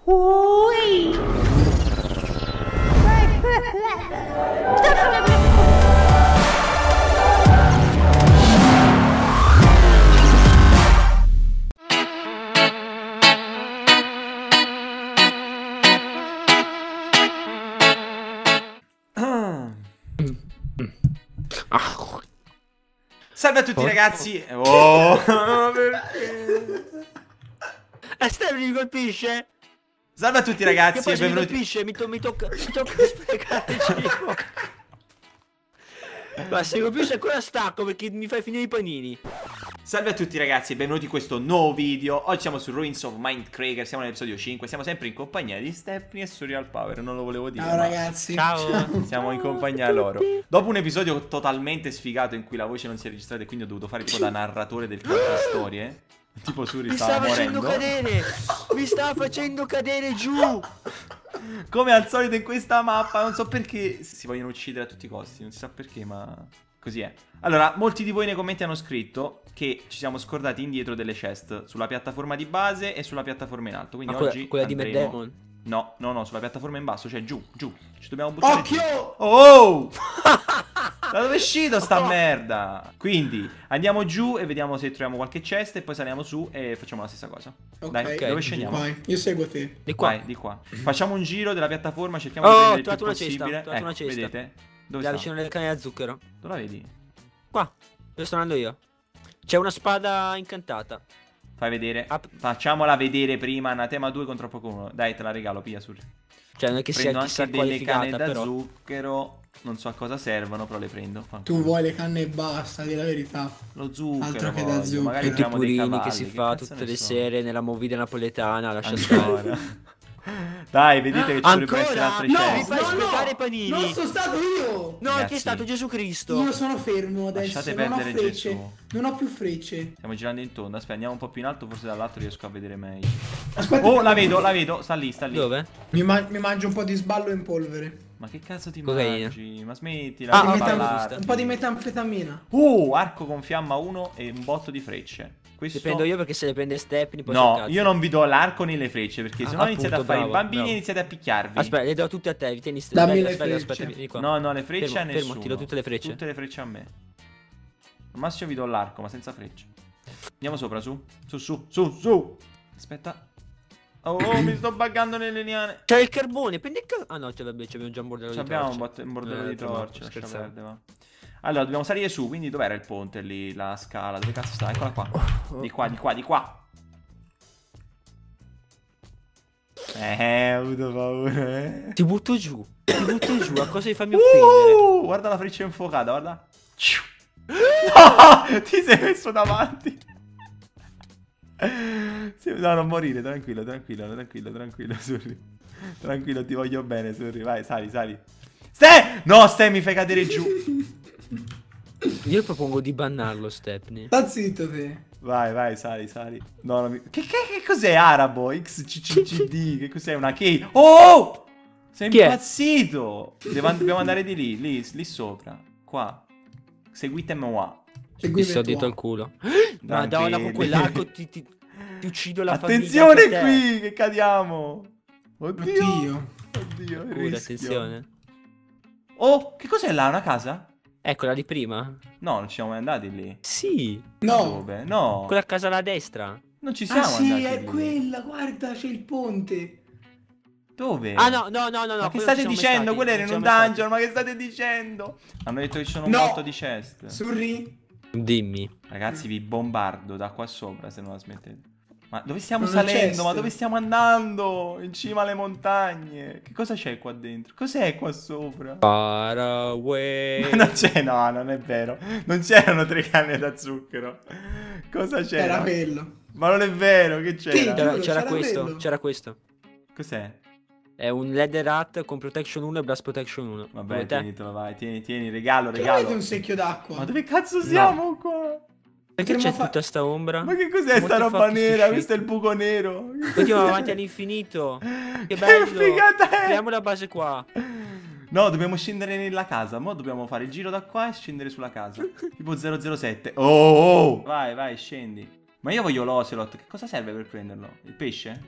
Ui. Salve a tutti ragazzi. Oh, perché? Stephanie mi colpisce? Salve a tutti Che ragazzi poi e se mi benvenuti. colpisce mi tocca sprecare il cibo. Ma se mi colpisce ancora stacco perché mi fai finire i panini. Salve a tutti ragazzi e benvenuti in questo nuovo video. Oggi siamo su Ruins of Mindcracker, siamo nell'episodio 5. Siamo sempre in compagnia di Stephanie e Surreal Power. Non lo volevo dire. Ciao ma ragazzi. Ciao. siamo in compagnia loro. Dopo un episodio totalmente sfigato in cui la voce non si è registrata e quindi ho dovuto fare tipo da narratore del canto di storie. Tipo Suri Mi stava sta facendo morendo. cadere. Mi sta facendo cadere giù. Come al solito in questa mappa, non so perché si vogliono uccidere a tutti i costi, non si sa perché, ma così è. Allora, molti di voi nei commenti hanno scritto che ci siamo scordati indietro delle chest sulla piattaforma di base e sulla piattaforma in alto. Quindi Ma oggi quella di Mad andremo... Demon? No, sulla piattaforma in basso, cioè giù. Ci dobbiamo buttare giù. Occhio! Oh! Da dove è uscito sta merda? Quindi andiamo giù e vediamo se troviamo qualche chest e poi saliamo su e facciamo la stessa cosa. Ok, Dai, dove scendiamo? Vai, io seguo te. Di qua. Vai, di qua. Facciamo un giro della piattaforma, cerchiamo di Oh, prendere ho il più trovato una cesta, possibile. ho trovato una cesta. Vedete? Dove Da sta? vicino alle canne da zucchero. Dove la vedi? Qua. Dove sto andando io? C'è una spada incantata. Fai vedere. Ah, Facciamola vedere prima. Anatema 2 contro poco 1. Dai, te la regalo, pia Sur. Cioè non è che Prendo sia chissà anche delle canne qualificata da però. zucchero. Non so a cosa servono, però le prendo. Tu Fanculo. vuoi le canne e basta, di la verità. Lo zucchero. Altro che da voglio. zucchero. Magari Tutti i troviamo dei purini cavalli, che si fa cazzo tutte ne le so. sere nella movida napoletana. Lascia stare. Ancora. Dai, vedete che ci dovrebbe essere Ancora? altre No, chest. mi fai sprecare i panini. Non sono stato io! No, Ragazzi, chi è stato Gesù Cristo? Io sono fermo adesso, Lasciate non ho perdere frecce. Gesù. Non ho più frecce. Stiamo girando in tondo. Aspetta, andiamo un po' più in alto, forse dall'altro riesco a vedere meglio. Aspetta, Oh, la vedo, sta lì. Dove? mi mangio un po' di sballo in polvere. Ma che cazzo ti Cocaina. mangi? Ma smettila Ah, di ok, parlarti. Un po' di metanfetamina. Arco con fiamma 1 e un botto di frecce. Questo... Le prendo io perché se le prende Stephanie poi No, si cazzo. io non vi do l'arco né le frecce perché sennò appunto, iniziate a fare i bravo, bambini bravo. e iniziate a picchiarvi. Aspetta, le do tutte a te, tieni Dammi le aspetta, frecce. vieni qua. No, le frecce Fermo, a nessuno. fermo, ti do tutte le frecce. Tutte le frecce a me. Al massimo vi do l'arco, ma senza frecce. Andiamo sopra, su. Su. Aspetta. Oh, mi sto buggando nelle liane. C'è il carbone, prendi il carbone. Ah no, vabbè, c'abbiamo già un bordello di Abbiamo torce. un bordello di torce, lascia scherzavo. perdere, va. Allora, dobbiamo salire su, quindi dov'era il ponte lì, la scala? Dove cazzo sta? Eccola qua. Di qua. Ho avuto paura, Ti butto giù, a cosa di farmi offendere? Guarda la freccia infuocata, guarda. No, ti sei messo davanti. No, non morire, tranquillo, Surri. Tranquillo, ti voglio bene, Surri. Vai, sali. No, mi fai cadere giù. Io propongo di bannarlo, Stephanie. Sta zitto te. Vai, sali. No, non mi... Che cos'è arabo? XCCD, che cos'è? Una key? Oh! Sei Chi è? impazzito! Dobbiamo andare di lì sopra. Qua. Seguitemi qua. Mi Seguimi sto tu. dietro al culo. Madonna, con Tranquilli. quell'arco ti uccido la famiglia. Attenzione anche te. qui, che cadiamo. Oddio, Oddio. il Cura, rischio. attenzione. Oh, che cos'è là? Una casa? Eccola di prima? No, non ci siamo mai andati lì. Sì. No. Dove? No. Quella casa alla destra. Non ci siamo Ah sì, andati è lì. quella, guarda, c'è il ponte. Dove? Ah no. Ma che quello state ci siamo mai dicendo? stati, Quello era non in un siamo mai dungeon, ma che state dicendo? Hanno detto che ci sono un No. botto di chest. Surri. stati. Dimmi. Ragazzi, vi bombardo da qua sopra se non la smettete. Ma dove stiamo Non c'è salendo? chest. Ma dove stiamo andando? In cima alle montagne. Che cosa c'è qua dentro? Cos'è qua sopra? Far away. Non c'è, no, non è vero. Non c'erano 3 canne da zucchero. Cosa Era c'era? quello. Ma non è vero, che c'era? Sì, C'era c'era questo, quello. c'era questo. Cos'è? È un Leather Hat con Protection 1 e Blast Protection 1. Vabbè, Come te? tienitelo, vai, tieni, regalo. Che avete un secchio d'acqua? Ma dove cazzo siamo qua? Perché Potremmo c'è fa- tutta sta ombra? Ma che cos'è sta What the roba fuck is this nera? shit? Questo è il buco nero. Andiamo avanti all'infinito. Che Che bello. figata è? Creiamo la base qua. No, dobbiamo scendere nella casa. Mo' dobbiamo fare il giro da qua e scendere sulla casa. Tipo 007. Oh! Vai, scendi. Ma io voglio l'ocelot. Che cosa serve per prenderlo? Il pesce?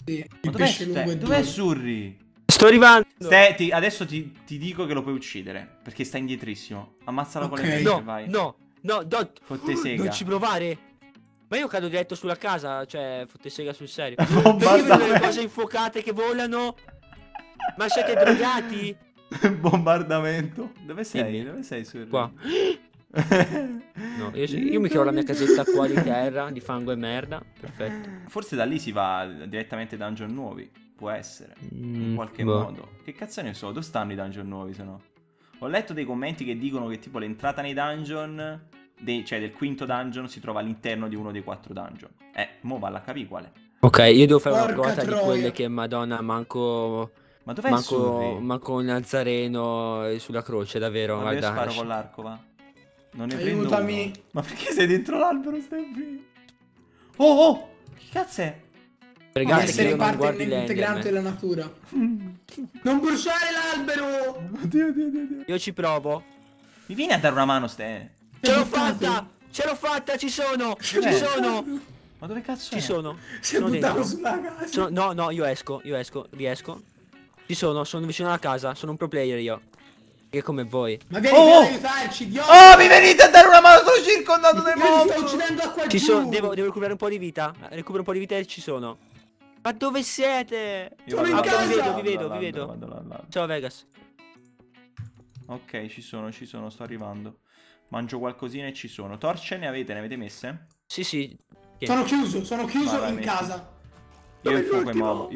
Sì, Ma il dov'è, pesce lungo e dov'è duro. Surri? Sto arrivando. Adesso ti dico che lo puoi uccidere. Perché sta indietrissimo. Ammazzalo con le Ok. frecce, No, vai. no, Fotte sega. non ci provare. Ma io cado diretto sulla casa, cioè, fotte sega sul serio. Bombardamento. Perché vedo le cose infuocate che volano? Ma siete drogati? Bombardamento. Dove sei? Dimmi. Dove sei, Surri? Qua. No, io mi creo la mia casetta qua di terra, di fango e merda. Perfetto. Forse da lì si va direttamente ai dungeon nuovi. Può essere. In qualche boh. modo. Che cazzo ne so? Dove stanno i dungeon nuovi, se no? Ho letto dei commenti che dicono che tipo l'entrata nei dungeon, cioè del quinto dungeon, si trova all'interno di uno dei 4 dungeon. Mo valla a capire quale. Ok, io devo fare una Porca provata di troia. quelle che Madonna manco Ma dov'è Surri? manco un Nazareno sulla croce, davvero. Vabbè, io Guarda. sparo con l'arco, va. Non ne prendo Aiutami. uno. Ma perché sei dentro l'albero, stai? Oh! Che cazzo è? Può Pregate che essere io non parte guardi integrante l'Enderman. della natura. Non bruciare l'albero! Oddio, oddio, oddio, oddio. Io ci provo. Mi vieni a dare una mano, Ste? Ce l'ho buttato. fatta! Ce l'ho fatta, ci sono! Ci Dov'è? sono! Ma dove cazzo Ci è? sono! Si è Sono buttato dentro. sulla casa. No, io esco, riesco. Ci sono vicino alla casa, sono un pro player io. Che come voi. Ma vieni Oh! per aiutarci, idiota! Oh, mi venite a dare una mano, sono circondato dai Io mi sto mob! uccidendo a qua Ci giù. sono, devo recuperare un po' di vita. Recupero un po' di vita e ci sono. Ma dove siete? Io Sono vado in là, casa! vado Vi vedo, là, vi vedo. vado là. Ciao Vegas. Ok, ci sono, sto arrivando. Mangio qualcosina e ci sono. Torce ne avete messe? Sì. Che? Sono chiuso Vai, in metti. casa. Io Dove infuoco i l'ultimo? mob,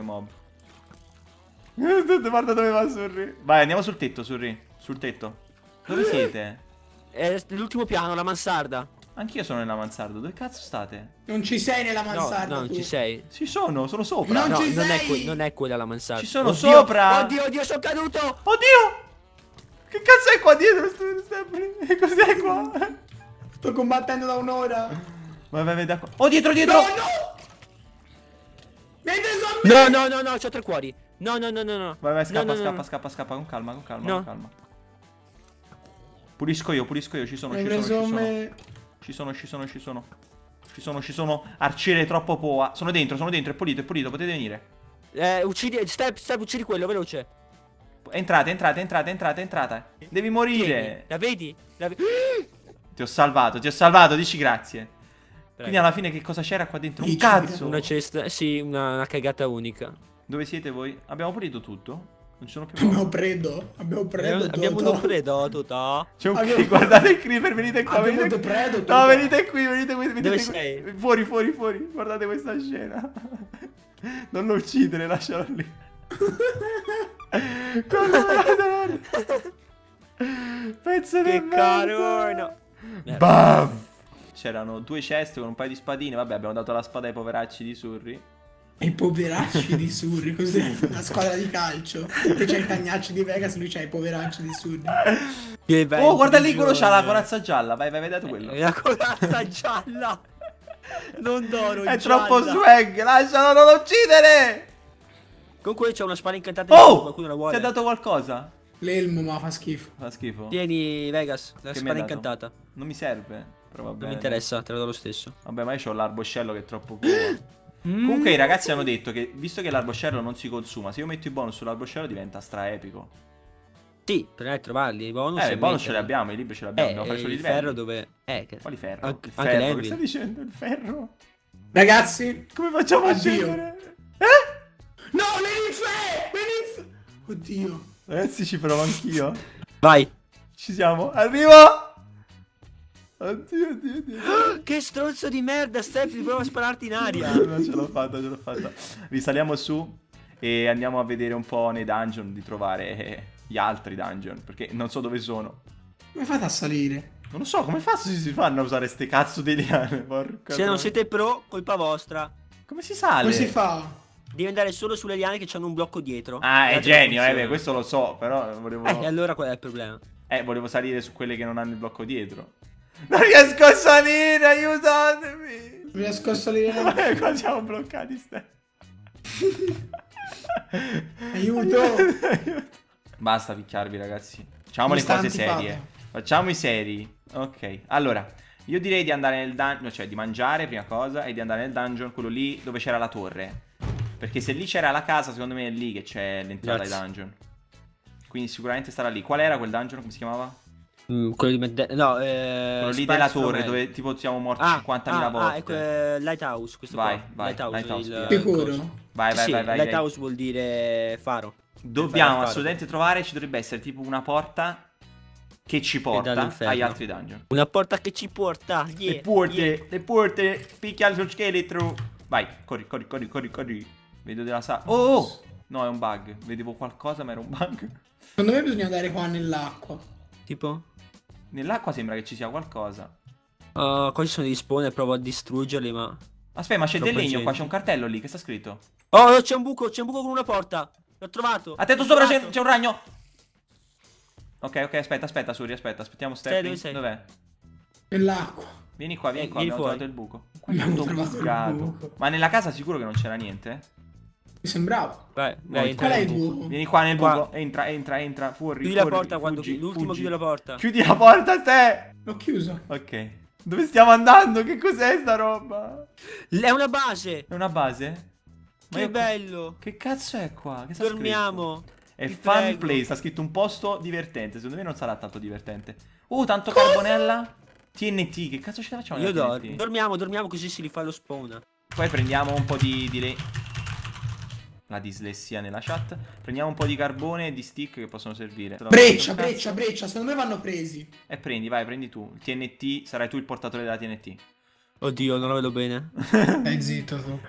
Guarda dove va Surri. Vai, andiamo sul tetto, Surri. Sul tetto. Dove siete? È l'ultimo piano, la mansarda. Anch'io sono nella mansarda. Dove cazzo state? Non ci sei nella No, mansarda. no, non tu. ci sei. Ci sono sopra. Non No, ci sei! non è quella la mansarda. Ci sono Oddio, sopra. Oddio, sono caduto! Oddio! Che cazzo è qua dietro? Cos'è qua? Sto combattendo da un'ora. Vai da qua. Oh, dietro! No, no! Mi hai preso a me! No, c'ho 3 cuori. No. Vai, No. scappa, con calma, No. con calma. Pulisco io, ci sono, Mi hai preso a me. Ci sono. Arciere troppo poa. Sono dentro, è pulito, potete venire. Uccidi, step, uccidi quello, veloce. Entrate. Devi morire. Tieni, la vedi? Ti ho salvato, dici grazie. Quindi alla fine che cosa c'era qua dentro? Un Dici, cazzo. Una cesta, sì, una cagata unica. Dove siete voi? Abbiamo pulito tutto? Non ci sono più Abbiamo mob. predo. Abbiamo un predotto. C'è un Abbiamo- creeper, guardate il creeper, venite qua, Abbiamo venite un predo, No, tutto. venite qui, venite Dove qui. sei? Fuori. Guardate questa scena. Non lo uccidere, lascialo lì. Pezzo di Che merda. caro, no. Bam! C'erano 2 ceste con un paio di spadine. Vabbè, abbiamo dato la spada ai poveracci di Surri. E i poveracci di Surri, cos'è? Una squadra di calcio. Te c'è il cagnaccio di Vegas, lui c'ha i poveracci di Surri. Oh, guarda lì, quello c'ha la corazza gialla. Vai, vedete quello. La corazza gialla. Non d'oro, È gialla. troppo swag, lascialo, non lo uccidere! Comunque c'è una spada incantata di Oh! qualcuno la Ti vuole. ha dato qualcosa? L'elmo, ma fa schifo. Fa schifo. Tieni, Vegas, la Che mi hai spada dato? incantata. Non mi serve, però va Non bene. mi interessa, te la do lo stesso. Vabbè, ma io c'ho l'arboscello che è troppo cool. Comunque i ragazzi hanno detto che, visto che l'arboscello non si consuma, se io metto i bonus sull'arboscello diventa stra epico. Sì, per trovarli, i bonus. I bonus ce li abbiamo, i libri ce li abbiamo, dobbiamo fare solo i il livelli. ferro dove... Quali ferro? Anche Il ferro, che l'Envil. stai dicendo? Il ferro? Ragazzi. Come facciamo a Addio. scendere? No, le ninfe! Oddio. Ragazzi, ci provo anch'io. Vai. Ci siamo. Arrivo! Oddio. Che stronzo di merda, Steffi, prova a spararti in aria. No, ce l'ho fatta. Risaliamo su e andiamo a vedere un po' nei dungeon di trovare gli altri dungeon, perché non so dove sono. Come fate a salire? Non lo so, come si fanno a usare ste cazzo di liane? Porca Se non troia. siete pro, colpa vostra. Come si sale? Come si fa? Devi andare solo sulle liane che hanno un blocco dietro. Ah, è Guardate genio, come beh, funziona. questo lo so, però volevo... E allora qual è il problema? volevo salire su quelle che non hanno il blocco dietro. Non riesco a salire, aiutatemi! Non riesco a salire. Vabbè, qua siamo bloccati, Ste. Aiuto. Basta picchiarvi, ragazzi. Facciamo Mi le sta cose antipato. serie. Facciamo i seri. Ok, allora, io direi di andare nel dungeon, cioè di mangiare, prima cosa, e di andare nel dungeon, quello lì dove c'era la torre. Perché se lì c'era la casa, secondo me è lì che c'è l'entrata ai Grazie. dungeon. Quindi sicuramente sarà lì. Qual era quel dungeon? Come si chiamava? Quello di no, Quello lì della torre, dove tipo siamo morti 50.000 volte. ecco, Lighthouse, questo Vai, qua. vai, Lighthouse, Lighthouse, Sicuro? Vai, vai, Sì, vai, vai. Lighthouse vuol dire faro. Dobbiamo Faro. assolutamente trovare, ci dovrebbe essere tipo una porta che ci porta dall'inferno. agli altri dungeon. Una porta che ci porta. Le porte, picchia lo scheletro. Vai, corri, corri, corri, corri, corri. Vedo della sala. Oh! No, è un bug. Vedevo qualcosa, ma era un bug. Secondo me bisogna andare qua nell'acqua. Tipo? Nell'acqua sembra che ci sia qualcosa. Qua ci sono degli spawn e provo a distruggerli, ma... Aspetta, ma c'è del Troppa legno qua, gente. c'è un cartello lì, che sta scritto? Oh, c'è un buco con una porta. L'ho trovato. Attento L'ho sopra, trovato. c'è un ragno. Ok, aspetta, Suri, aspetta. Aspettiamo Stepping. dove sei? Dov'è? Nell'acqua. Vieni qua, Vieni abbiamo fuori. trovato il buco. Qua è Abbiamo tutto trovato il bucato. buco. Ma nella casa sicuro che non c'era niente? Mi sembrava. Vai, Vai, entra Qual è nel il buco. buco? Vieni qua nel Qua. buco. Entra, fuori. Chiudi la fuori, porta quando fuggi, l'ultimo fuggi. chiude la porta. Chiudi la porta, te! L'ho chiuso. Ok. Dove stiamo andando? Che cos'è sta roba? È una base. È una base? Ma Che io- bello. Che cazzo è qua? Che sta Dormiamo. scritto? È Vi fun prego. play, sta scritto un posto divertente. Secondo me non sarà tanto divertente. Tanto carbonella. TNT, che cazzo ci facciamo? Io nella TNT? dormiamo così si rifà lo spawn. Poi prendiamo un po' di la dislessia nella chat. Prendiamo un po' di carbone e di stick che possono servire. Breccia, Cazzo. breccia, breccia. Secondo me vanno presi. E prendi, vai, prendi tu. Il TNT, sarai tu il portatore della TNT. Oddio, non lo vedo bene. Zitto tu.